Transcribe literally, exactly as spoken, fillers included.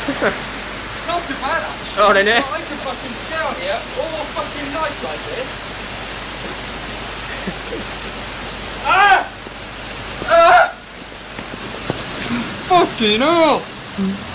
Not too bad actually. Oh, then it. I can fucking sit out here all fucking night like this. Ah! Ah! Fucking hell!